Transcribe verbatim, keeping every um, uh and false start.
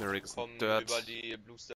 Generic ist ein Kommen über Dirt. die Blue